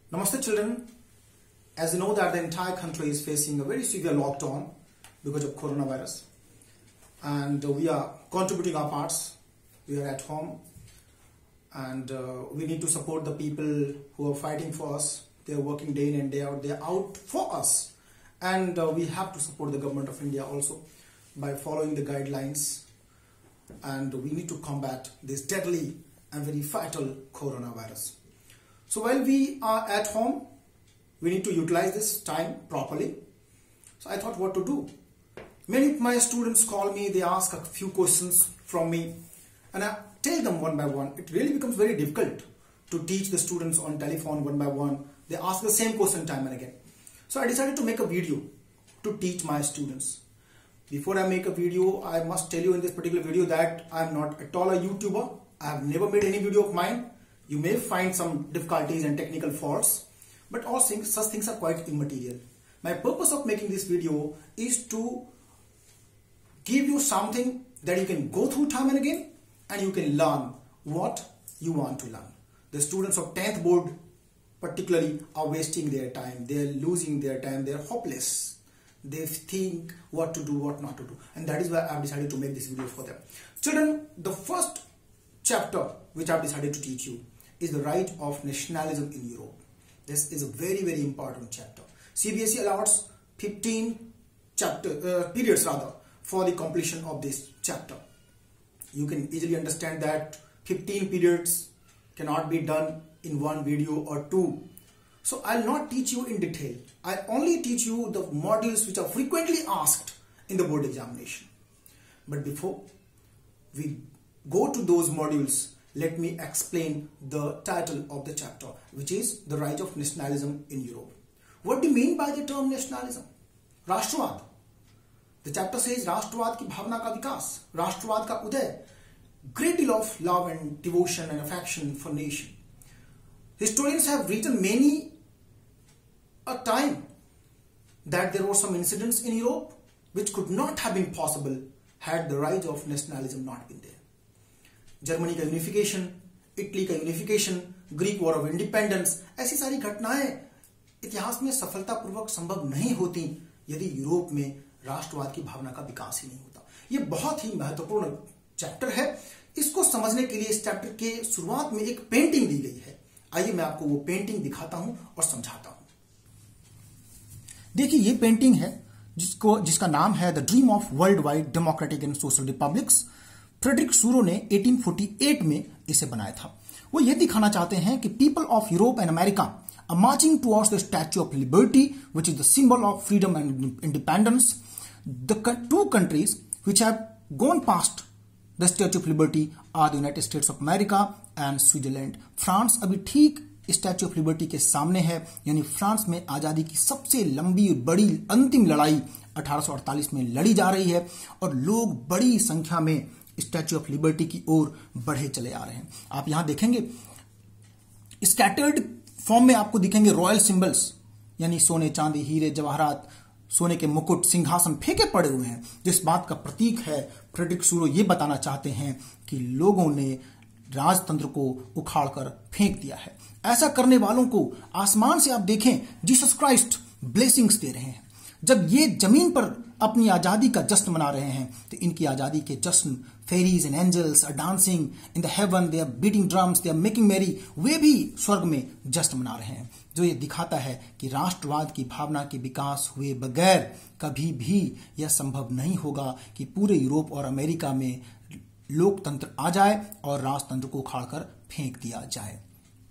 Namaste children. As you know that the entire country is facing a very severe lockdown because of coronavirus, and we are contributing our parts. We are at home and we need to support the people who are fighting for us. They are working day in and day out. They are out for us, and we have to support the government of India also by following the guidelines, and we need to combat this deadly and very fatal coronavirus. So while we are at home, we need to utilize this time properly. So I thought what to do. Many of my students call me, they ask a few questions from me, and I tell them one by one. It really becomes very difficult to teach the students on telephone one by one. They ask the same question time and again. So I decided to make a video to teach my students. Before I make a video, I must tell you in this particular video that I am not at all a YouTuber. I have never made any video of mine. You may find some difficulties and technical faults, but all such things are quite immaterial. My purpose of making this video is to give you something that you can go through time and again, and you can learn what you want to learn. The students of 10th board particularly are wasting their time. They are losing their time. They are hopeless. They think what to do, what not to do. And that is why I have decided to make this video for them. Children, the first chapter which I have decided to teach you is the right of nationalism in Europe. This is a very, very important chapter. CBSE allots 15 periods for the completion of this chapter. You can easily understand that 15 periods cannot be done in one video or two. So I'll not teach you in detail. I only teach you the modules which are frequently asked in the board examination. But before we go to those modules, let me explain the title of the chapter, which is the right of nationalism in Europe. What do you mean by the term nationalism? Rashtravad. The chapter says Rashtravad ki bhavna ka vikas, Rashtravad ka uday, great deal of love and devotion and affection for nation. Historians have written many a time that there were some incidents in Europe which could not have been possible had the rise of nationalism not been there. Germany का unification, Italy का unification, Greek war of independence, ऐसी सारी घटनाएं इतिहास में सफलतापूर्वक संभव नहीं होती यदि यूरोप में राष्ट्रवाद की भावना का विकास ही नहीं होता। ये बहुत ही महत्वपूर्ण चैप्टर है। इसको समझने के लिए इस चैप्टर के शुरुआत में एक पेंटिंग दी गई है। आइए मैं आपको वो पेंटिंग दिखाता हूं और समझाता हूं। देखिए, ये पेंटिंग है जिसका नाम है the dream of world wide democratic and social republics. Frederic Sorrieu ने 1848 में इसे बनाया था। वो ये दिखाना चाहते हैं कि people of Europe and America are marching towards the statue of liberty which is the symbol of freedom and independence. The two countries which have gone past the statue of liberty are the United States of America and Switzerland. France अभी ठीक statue of liberty के सामने है, यानी France में आजादी की सबसे लंबी और बड़ी अंतिम लड़ाई 1848 में लड़ी जा रही है और लोग बड़ी संख्या में स्टैच्यू ऑफ लिबर्टी की ओर बढ़े चले आ रहे हैं। आप यहां देखेंगे स्कैटर्ड फॉर्म में आपको दिखेंगे रॉयल सिंबल्स, यानी सोने, चांदी, हीरे, जवाहरात, सोने के मुकुट, सिंहासन फेंके पड़े हुए हैं। जिस बात का प्रतीक है, फ्रेडरिक सूरो ये बताना चाहते हैं कि लोगों ने राजतंत्र को उखाड़कर फेंक दिया है। ऐसा करने वालों को आसमान से आप देखें जीसस क्राइस्ट ब्लेसिंग्स दे रहे हैं। जब ये जमीन पर अपनी आजादी का जश्न मना रहे हैं तो इनकी आजादी के जश्न fairies and angels are dancing in the heaven, they are beating drums, they are making merry, वे भी स्वर्ग में जश्न मना रहे हैं। जो ये दिखाता है कि राष्ट्रवाद की भावना के विकास हुए बगैर कभी भी यह संभव नहीं होगा कि पूरे यूरोप और अमेरिका में लोकतंत्र आ जाए और राजतंत्र को उखाड़कर फेंक दिया जाए।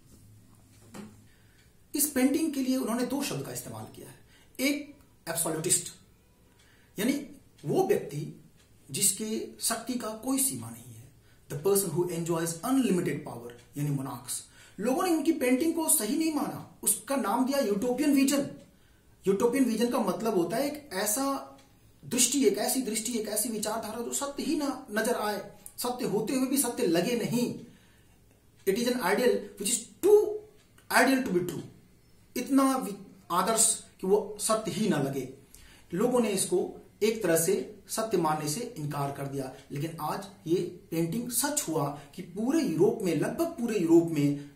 इस पेंटिंग के लिए उन्होंने दो शब्द का इस्तेमाल किया है। एक एब्सोल्यूटिस्ट, यानी वो व्यक्ति जिसके शक्ति का कोई सीमा नहीं है, the person who enjoys unlimited power, यानी मोनार्क्स। लोगों ने उनकी पेंटिंग को सही नहीं माना, उसका नाम दिया यूटोपियन विजन। यूटोपियन विजन का मतलब होता है एक ऐसा दृष्टि, एक ऐसी दृष्टि, एक ऐसी विचारधारा जो सत्य ही ना नजर आए, सत्य होते हुए भी सत्य लगे नहीं। It is an ideal which is too ideal to be true, इतना आदर्श कि वो सत्य ही ना लगे। लोगों ने इसको एक तरह से सत्य मानने से इनकार कर दिया। लेकिन आज ये पेंटिंग सच हुआ कि पूरे यूरोप में, लगभग पूरे यूरोप में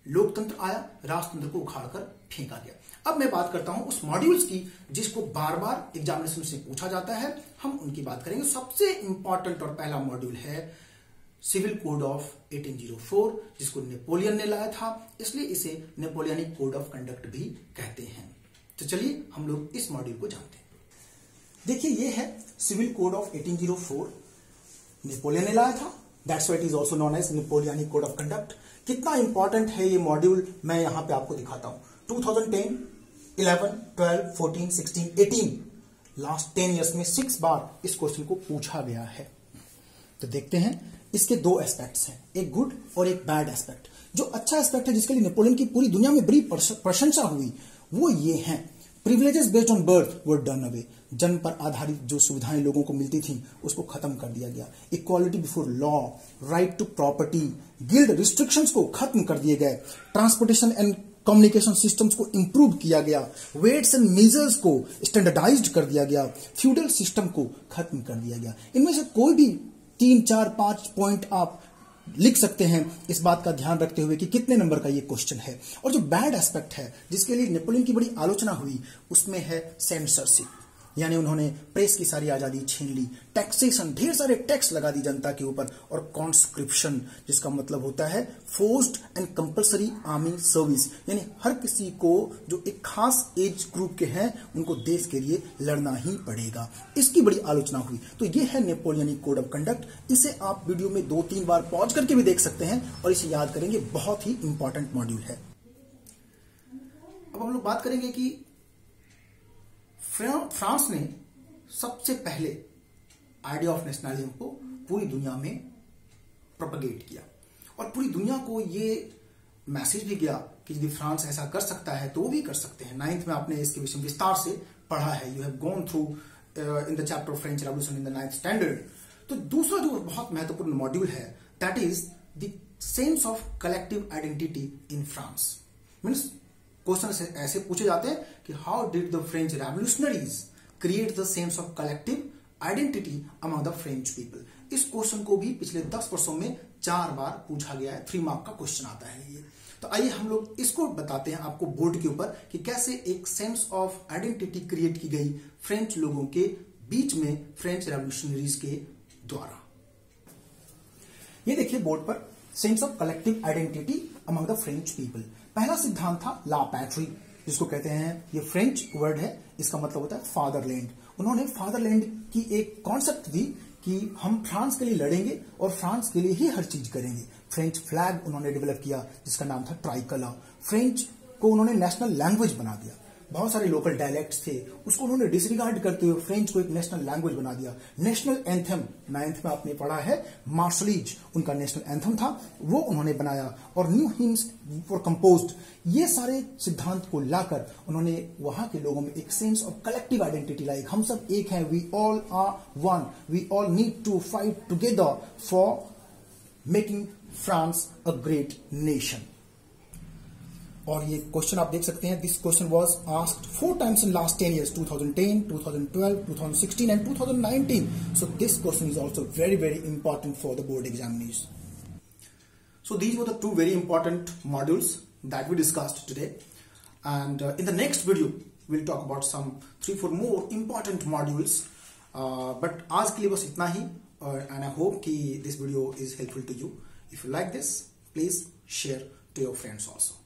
लोकतंत्र आया, राजतंत्र को उखाड़कर फेंका गया। अब मैं बात करता हूं उस मॉड्यूल्स की जिसको बार बार एग्जामिनेशन से पूछा जाता है, हम उनकी बात करेंगे। सबसे इंपॉर्टेंट और पहला मॉड्यूल है सिविल कोड ऑफ 1804, जिसको नेपोलियन ने लाया था, इसलिए इसे नेपोलियनिक कोड ऑफ कंडक्ट भी कहते हैं। तो चलिए हम लोग इस मॉड्यूल को जानते हैं। देखिए ये है सिविल कोड ऑफ 1804, नेपोलियन ने लाया था, that's why it is also known as Napoleonic code of conduct. कितना इंपॉर्टेंट है ये मॉड्यूल मैं यहां पे आपको दिखाता हूं। 2010, 11, 12, 14, 16, 18 लास्ट 10 ईयर्स में 6 बार इस क्वेश्चन को पूछा गया है। तो देखते हैं, इसके दो एस्पेक्ट्स हैं, एक गुड और एक बैड एस्पेक्ट। जो अच्छा एस्पेक्ट है, जिसके लिए नेपोलियन की पूरी दुनिया में बड़ी प्रशंसा हुई, वो ये है privileges based on birth were done away. जन्म पर आधारित जो सुविधाएं लोगों को मिलती थी उसको खत्म कर दिया गया। Equality before law, right to property, guild restrictions को खत्म कर दिए गए, ट्रांसपोर्टेशन एंड कम्युनिकेशन सिस्टम्स को इंप्रूव किया गया, वेट्स एंड मेजर्स को स्टैंडर्डाइज्ड कर दिया गया, फ्यूडल सिस्टम को खत्म कर दिया गया। इनमें से कोई भी 3, 4, 5 पॉइंट आप लिख सकते हैं, इस बात का ध्यान रखते हुए कि कितने नंबर का ये क्वेश्चन है। और जो बैड एस्पेक्ट है, जिसके लिए नेपोलियन की बड़ी आलोचना हुई, उसमें है सेंसरशिप, यानी उन्होंने प्रेस की सारी आजादी छीन ली, टैक्सेशन, ढेर सारे टैक्स लगा दी जनता के ऊपर, और कॉन्स्क्रिप्शन, जिसका मतलब होता है forced and compulsory army service, यानी हर किसी को जो एक खास एज ग्रुप के हैं उनको देश के लिए लड़ना ही पड़ेगा। इसकी बड़ी आलोचना हुई। तो ये है नेपोलियनिक कोड ऑफ कंडक्ट। इसे आप वीडियो में 2-3 बार पॉज करके भी देख सकते हैं और इसे याद करेंगे, बहुत ही इंपॉर्टेंट मॉड्यूल है। अब हम लोग बात करेंगे कि फ्रांस ने सबसे पहले आइडिया ऑफ नेशनलिज्म को पूरी दुनिया में प्रोपेगेट किया, और पूरी दुनिया को ये मैसेज भी गया कि यदि फ्रांस ऐसा कर सकता है तो वो भी कर सकते हैं। 9th में आपने इसके विषय में विस्तार से पढ़ा है, you have gone through in the chapter of French revolution in the 9th standard. तो दूसरा जो बहुत महत्वपूर्ण मॉड्यूल है, that is the sense of collective identity in France. Means question ऐसे पूछे जाते हैं कि how did the French revolutionaries create the sense of collective identity among the French people. इस क्वेश्चन को भी पिछले 10 वर्षों में 4 बार पूछा गया है, 3 मार्क का क्वेश्चन आता है ये। तो आइए हम लोग इसको बताते हैं आपको बोर्ड के ऊपर कि कैसे एक सेंस ऑफ आइडेंटिटी क्रिएट की गई फ्रेंच लोगों के बीच में फ्रेंच रेवोल्यूशनरीज के द्वारा। ये देखिए बोर्ड पर, sense of collective identity among the French people. पहला सिद्धांत था ला पैट्री, जिसको कहते हैं, ये फ्रेंच वर्ड है, इसका मतलब होता है फादरलैंड। उन्होंने फादरलैंड की एक कॉन्सेप्ट दी कि हम फ्रांस के लिए लड़ेंगे और फ्रांस के लिए ही हर चीज करेंगे। फ्रेंच फ्लैग उन्होंने डेवलप किया, जिसका नाम था ट्राइकलर। फ्रेंच को उन्होंने नेशनल लैंग्वेज बना दिया। बहुत सारे लोकल डायलेक्ट्स थे, उसको उन्होंने डिसरिगार्ड करते हुए फ्रेंच को एक नेशनल लैंग्वेज बना दिया। नेशनल एंथम 9th में आपने पढ़ा है, मार्शलीज उनका नेशनल एंथम था, वो उन्होंने बनाया, और न्यू हिम्स फॉर कंपोज्ड। ये सारे सिद्धांत को लाकर उन्होंने वहां के लोगों में एक सेंस ऑफ कलेक्टिव आइडेंटिटी लाई। हम सब एक हैं, we all are one, we all need to fight together for making France a great nation. और ये क्वेश्चन आप देख सकते हैं, this question was asked 4 times in last 10 years, 2010, 2012, 2016 and 2019. So this question is also very, very important for the board examination. So these were the 2 very important modules that we discussed today. And in the next video, we'll talk about some 3-4 more important modules. But आज के लिए बस इतना ही, and I hope कि this video is helpful to you. If you like this, please share to your friends also.